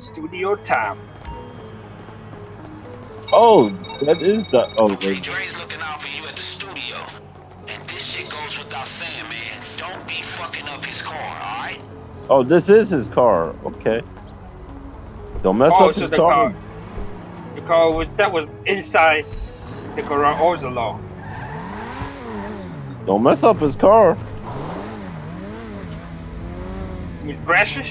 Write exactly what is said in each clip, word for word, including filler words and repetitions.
Studio time. Oh, that is the. Oh, Okay, wait. Dre's looking out for you at the studio. And this shit goes without saying, man. Don't be fucking up his car, alright? Oh, this is his car. Okay. Don't mess Oh, up so his the car. car, the car was that was inside the garage all along. Don't mess up his car. With crashes?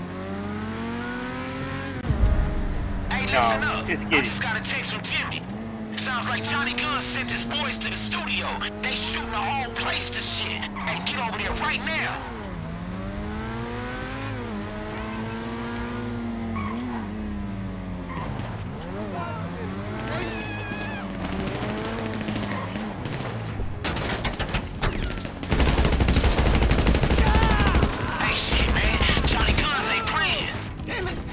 Hey, listen No, up. just I kidding. just got a text from Jimmy. Sounds like Johnny Gunn sent his boys to the studio. They shooting the whole place to shit. Hey, get over there right now. Hey, shit, man. Johnny Guns ain't playing. Damn it.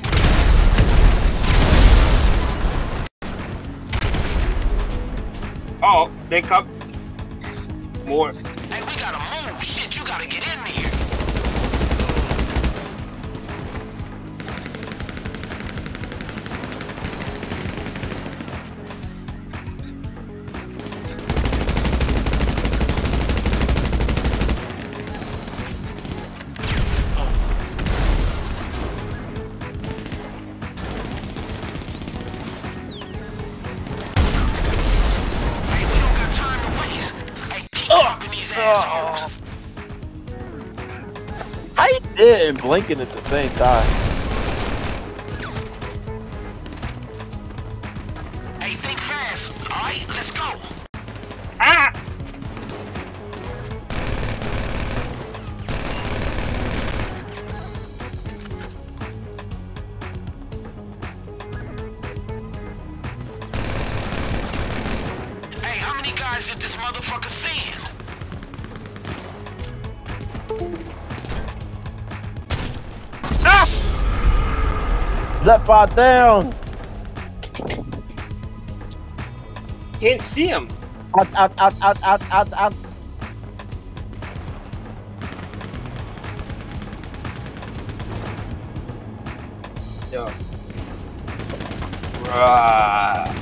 Oh, they come more. Hey, we gotta move. Shit, you gotta get in there. Hey, we don't got time to waste. Hey, keep dropping these assholes. How you did and blinking at the same time? Hey, think fast. Alright, let's go. Ah! Hey, how many guys did this motherfucker send? Left bar down. Can't see him. Out, out, out, out, out, out, out. Yo. Bruh.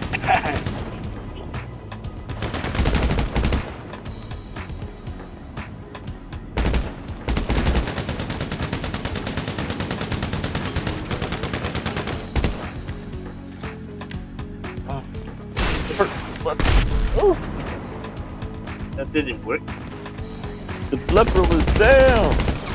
Ooh, That didn't work. the flipper was down.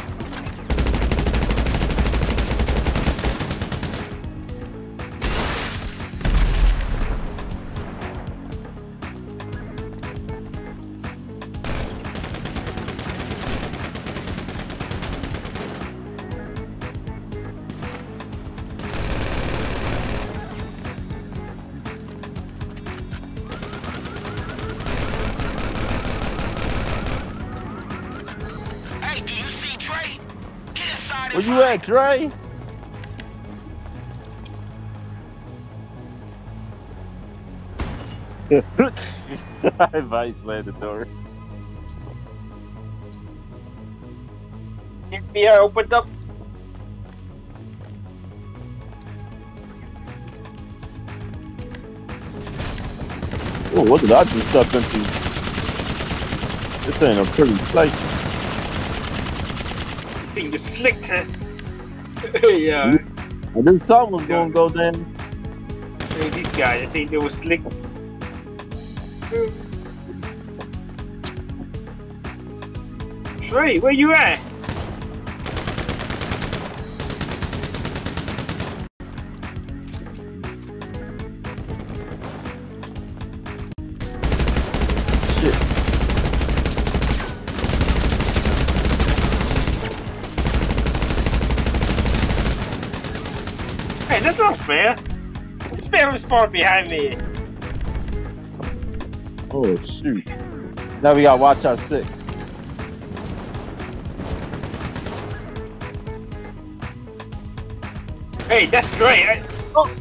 Hey, do you see Dre? Get inside Where and you find at, Dre? I slammed the door. F B I opened up. Oh, what did I just step into? This ain't a pretty place. Think you're slick, huh? Yeah. I knew something was gonna go down. Hey, these guys, I think they were slick. Trey, where you at? Shit. Hey, that's not fair. This man spawned behind me. Oh shoot. Now we gotta watch our six. Hey, that's Dre. I, oh.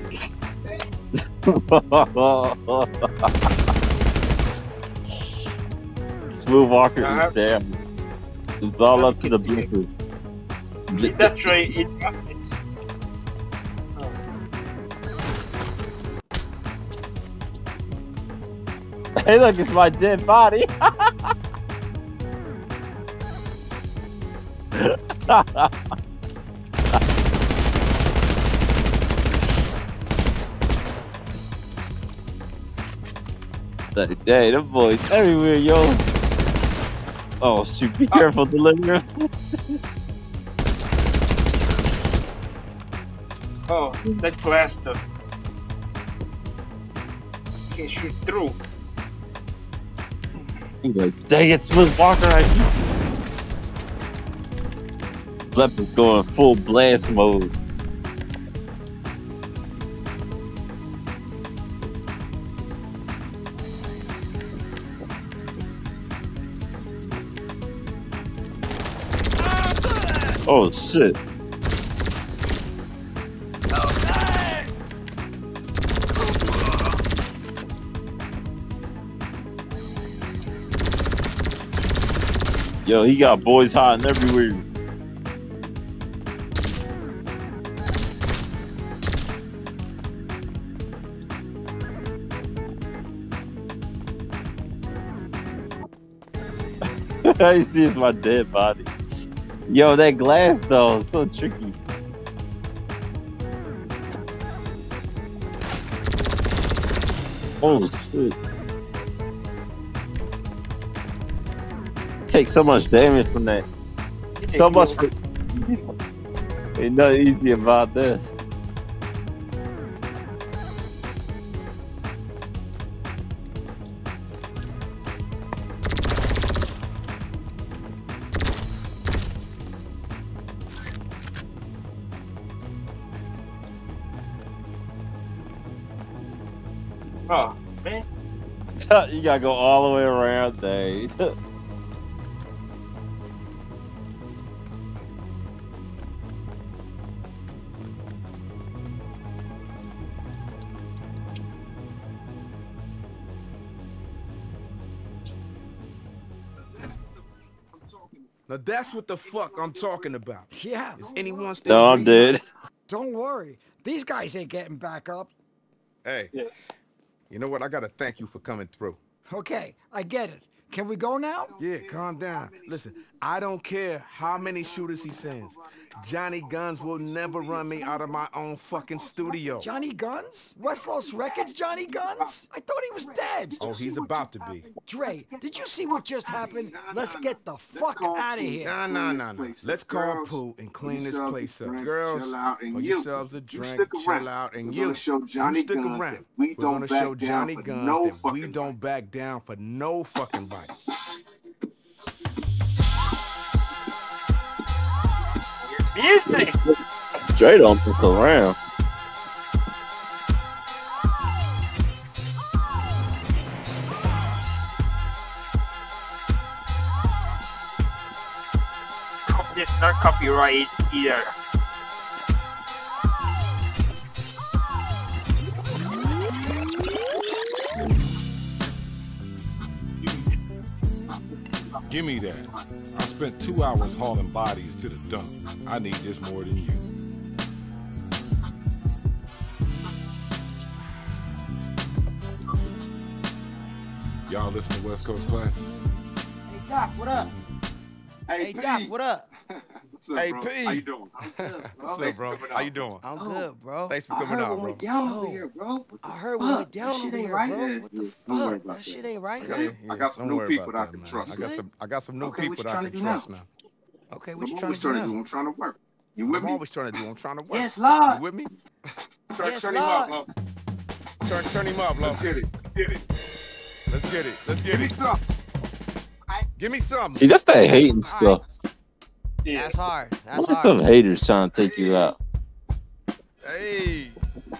Smooth Walker Uh-huh. is damn. It's all up to the bloopers. That's Dre. It, it's, Hey, look, it's my dead body. Dang, them boys everywhere, yo. Oh, shoot, be careful, Deliverer. Oh, that glass stuff. Can't shoot through. He's like, dang it, Smith Walker, I Leopard going full blast mode. Oh shit. Yo, he got boys hiding everywhere. I see it's my dead body. Yo, that glass though is so tricky. Oh shit. Take so much damage from that. So much for ain't nothing easy about this. Oh, man. You gotta go all the way around, Dave. Now that's what the fuck I'm talking about. Yeah. Is anyone still No, I'm breathing? dead. Don't worry. These guys ain't getting back up. Hey, Yeah. you know what? I gotta thank you for coming through. Okay, I get it. Can we go now? Yeah, calm down. Listen, I don't care how many shooters he sends. Johnny Guns will never run me out of my own fucking studio. Johnny Guns? West Los Records Johnny Guns? I thought he was dead. Oh, he's about to be. Dre, did you see what just happened? Let's get the fuck out of here. Nah, nah, nah, nah. Let's call Pooh and clean this place up. Girls, pour yourselves a drink, chill out, and you, you stick around. We're gonna show Johnny Guns that we don't back down for no fucking body. Music! Dre don't fuck around. This is not copyright either. Give me that. I spent two hours hauling bodies to the dump. I need this more than you. Y'all listen to West Coast Classics? Hey Doc, what up? Hey, Hey P. Doc, what up? What's up, Hey, bro? P. How you doing? I'm good, bro. What's up, bro? How you doing? I'm Oh, good, bro. Thanks for I coming heard out, what bro. went down Oh, over here, bro. What the I heard fuck? we went down That shit over ain't here, right, bro. man. What the Yeah, don't worry fuck? about That shit ain't right, Yeah, man. I got some Don't new worry people about that I can man. trust. I got some. I got some new Okay, people what that you I trying can to do trust now? now. Okay, what What you you trying to do trying to do? now? I'm trying to work. You with I'm me? always trying to do. I'm trying to work. Yes, Lord. You with me? Turn, Yes, turn him up, Lord. love. Turn, turn him up, Let's love. get it. Get it. Let's get it. Let's Give get me it. some. Give me something. See, that's that hating stuff. Yeah. That's hard. That's What's hard. some haters trying to take you out? Hey.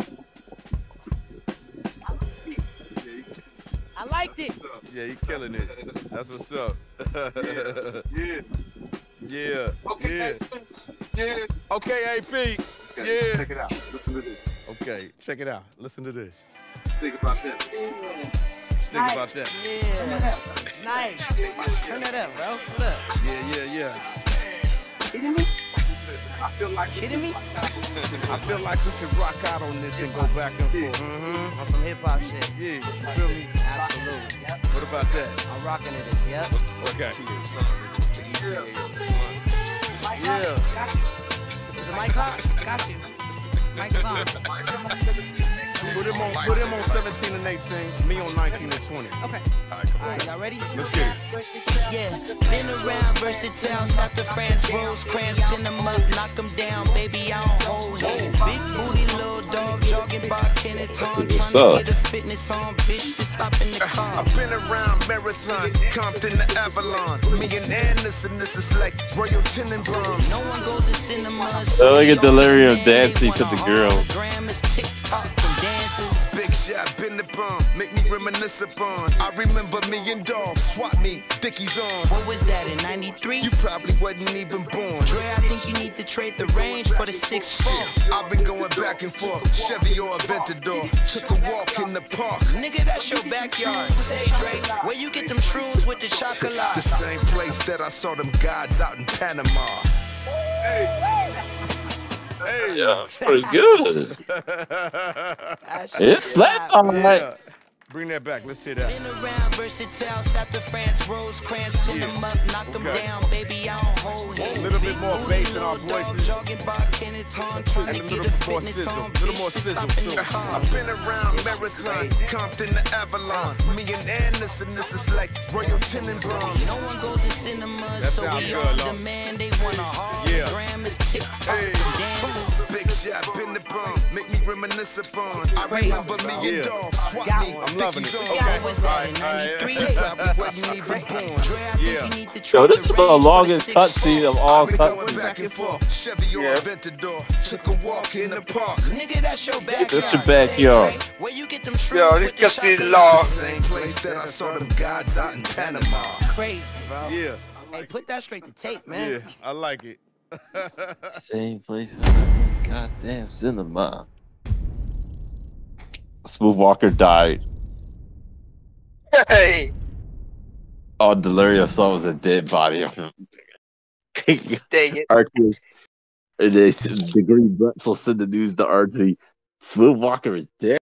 I liked it. Yeah, you killing it. That's what's up. Yeah. Yeah. Okay. Yeah. Yeah. Okay, A P. Okay, Yeah. check it out. Listen to this. Okay, check it out. Listen to this. Think about that. Think about that. Yeah. Nice. Turn it up, bro. What up? Yeah, yeah, yeah. Kidding me? I feel like Kidding me? I feel like we should rock out on this and go back and forth. Mm-hmm. On some hip hop shit. Yeah, you feel me? Absolutely. Yep. What about that? I'm rocking to this. Yep. Okay. yeah. Yeah. Is the mic hot? Got you. Mic is on. Put him on, put him on seventeen and eighteen, me on nineteen and twenty. Okay. All right, come All on. right, y'all ready? Let's get it. Yeah, been around versatile, South of France, Rosecrans, pin them up, knock them down, baby, I don't hold hands. Big booty, little dog, jogging by Kenneth Hahn, What's trying up? to get a fitness on, bitch, just stop in the car. I've been around Marathon, Compton to Avalon. Me and Anderson, this is like Royal Tenenbaums. No one goes to cinema, Oh, look at Delirium dancing to the girl. It's TikTok and dances. Big shot, been the bomb, make me reminisce upon. I remember me and Dog, swap me, Dickies on. What was that in ninety-three? You probably wasn't even born. Dre, I think you need to trade the range for the six four. I've been going back and forth, Chevy or Aventador. Took a walk in the park. Nigga, that's your backyard. Say, Dre, where you get them shrooms with the chocolate? The same place that I saw them gods out in Panama. Hey. Yeah, pretty good. It's slapped all right. Yeah. Bring that back. Let's hear that. Been around versatile, South of France, Rosecrans, pin them up, knock them Okay. down, baby, I don't hold hands. A little bit more bass in our voices. Jogging by Kenneth Hahn, trying And to a get little a more fitness sizzle. on, Little more bitch, just sizzle, stop in too. the car. I've been around Marathon, Compton to Avalon. Me and Anderson, this is like Royal Tenenbaums. No one goes to cinema, That so sounds we good, on Lo. demand. They want a Yeah. hologram, it's TikTok Hey. and dances. Big shot, been the bomb, make me reminisce upon. I remember me Yeah. and Dog, swap Got me, one. I'm loving Dickies it. on. Okay. What was that in All right, all right. ninety-three? Probably wasn't even born. Dre, I think Yeah. you need to Yo, trade this is the range for longest six cutscene four. of all I've been going cutscenes. back and forth, Chevy or Yeah. Aventador. Took a walk in the park. Nigga, that's your backyard. That's your backyard. Say, Dre, where you get them shrooms Yo, with this the cutscene chocolate? long. Same place that I saw them gods out in Panama. Crazy, bro. Yeah. Hey, put that straight to tape, Yeah. man. I like it. Same place. Goddamn cinema. Smooth Walker died. Hey, Oh, Delirium saw was a dead body of him. dang it. Archie. And they, the Green Pretzel sent the news to Archie. Smooth Walker is dead.